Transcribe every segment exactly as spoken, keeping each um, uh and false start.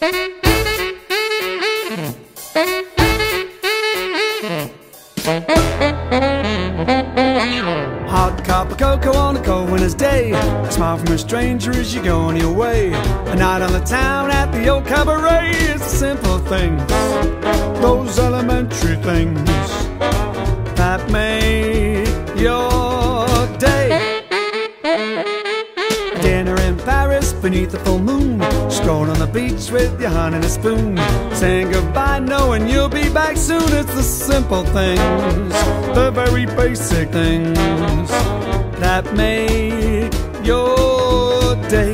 Hot cup of cocoa on a cold winter's day. A smile from a stranger as you go on your way. A night on the town at the old cabaret. It's the simple things, those elementary things, that make your day. Dinner in Paris beneath the full moon. Strolling on the beach with your hand and a spoon. Saying goodbye knowing you'll be back soon. It's the simple things, the very basic things, that make your day.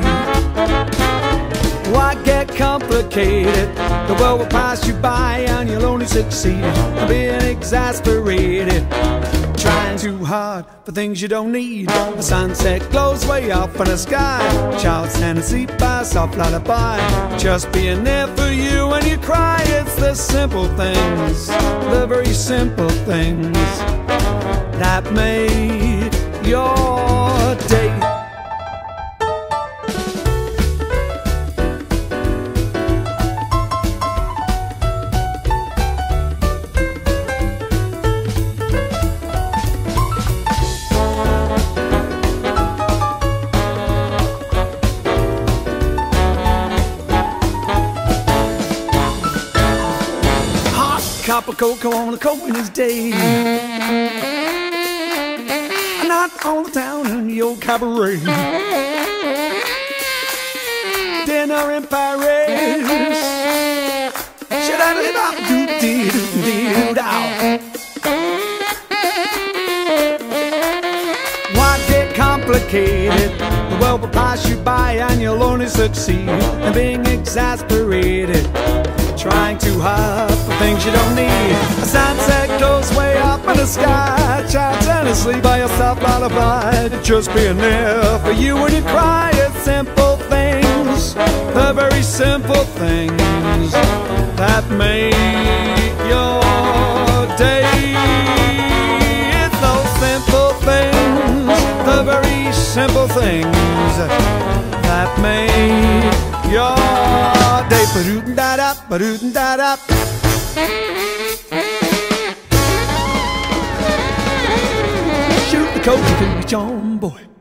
Why get complicated? The world will pass you by and you'll only succeed in being exasperated, trying too hard for things you don't need. The sunset glows way up in the sky. Child's tendency by a soft lullaby. Just being there for you when you cry. It's the simple things, the very simple things, that make your day. Cup of cocoa on a cold winter's day. A night on the town in the old cabaret. Dinner in Paris. Why get complicated? The world will pass you by and you'll only succeed in being exasperated, trying too hard for things you don't need. A sunset glows way up in the sky. Child tenderly by yourself lullaby. Just being there for you when you cry. It's simple things, the very simple things, that make your day. It's those simple things, the very simple things, that make your day. Ba-doo-da-da, ba-doo-da-da. Shoot the coach to your boy.